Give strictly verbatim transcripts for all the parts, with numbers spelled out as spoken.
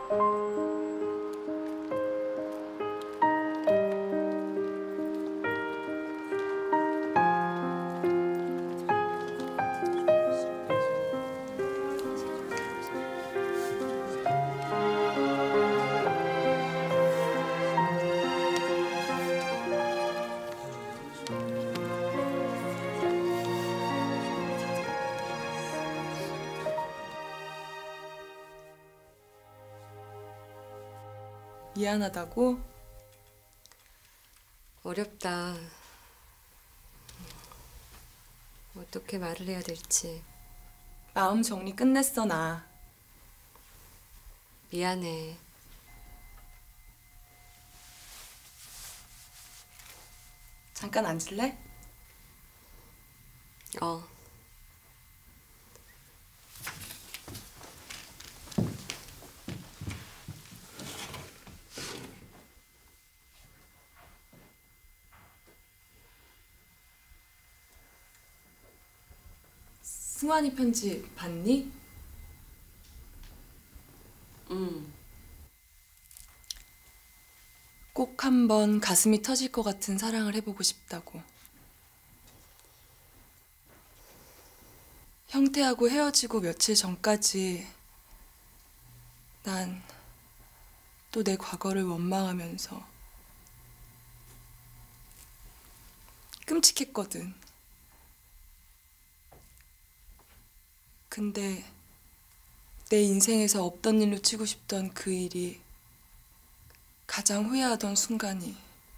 미안하다고? 어렵다. 어떻게 말을 해야 될지. 마음 정리 끝냈어, 나. 미안해. 잠깐 앉을래? 어. 승환이 편지 봤니? 응. 꼭 한번 가슴이 터질 것 같은 사랑을 해보고 싶다고. 형태하고 헤어지고 며칠 전까지 난 또 내 과거를 원망하면서 끔찍했거든. 근데 내 인생에서 없던 일로 치고 싶던 그 일이 가장 후회하던 순간이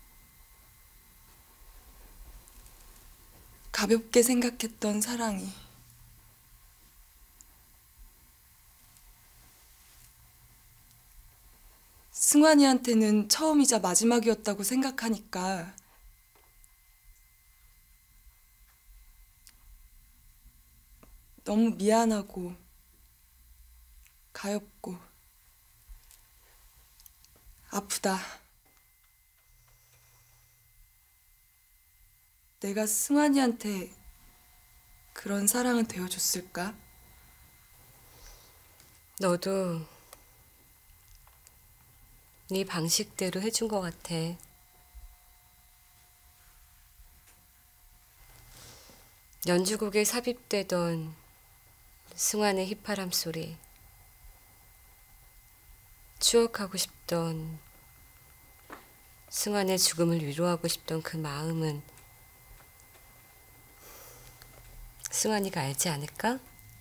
가볍게 생각했던 사랑이 승환이한테는 처음이자 마지막이었다고 생각하니까 너무 미안하고 가엾고 아프다. 내가 승환이한테 그런 사랑은 되어줬을까? 너도 네 방식대로 해준 것 같아. 연주곡에 삽입되던 승환의 휘파람 소리, 추억하고 싶던 승환의 죽음을 위로하고 싶던 그 마음은 승환이가 알지 않을까?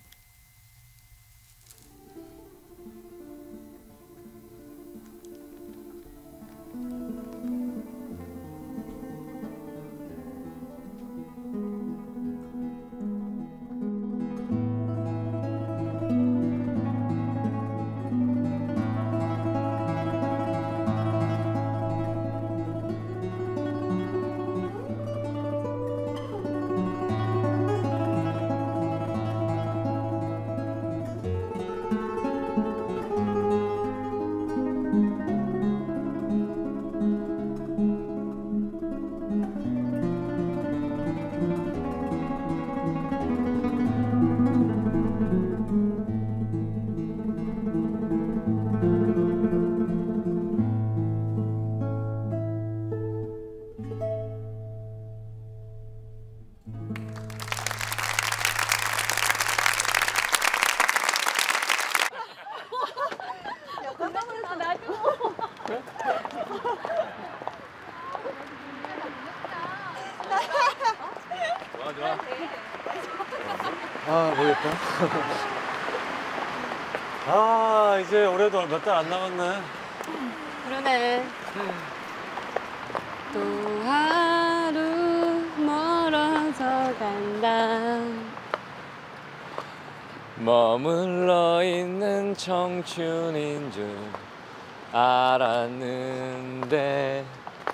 좋아 좋아. 아 모르겠다. 아 이제 올해도 몇 달 안 남았네. 그러네. 또 하루 멀어져 간다. 머물러 있는 청춘인 줄 알았는데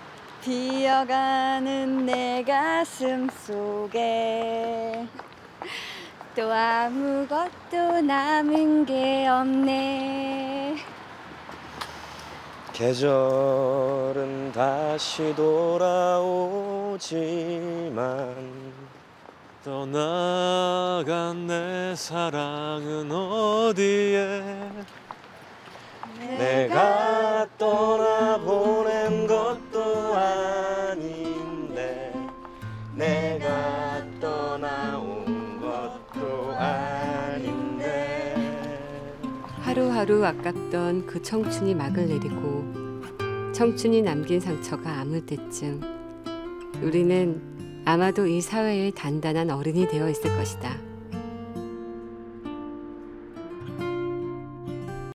비어가는 내 가슴 속에 또 아무것도 남은 게 없네. 계절은 다시 돌아오지만 떠나간 내 사랑은 어디에 내 하루하루 아깝던 그 청춘이 막을 내리고 청춘이 남긴 상처가 아물 때쯤 우리는 아마도 이 사회의 단단한 어른이 되어 있을 것이다.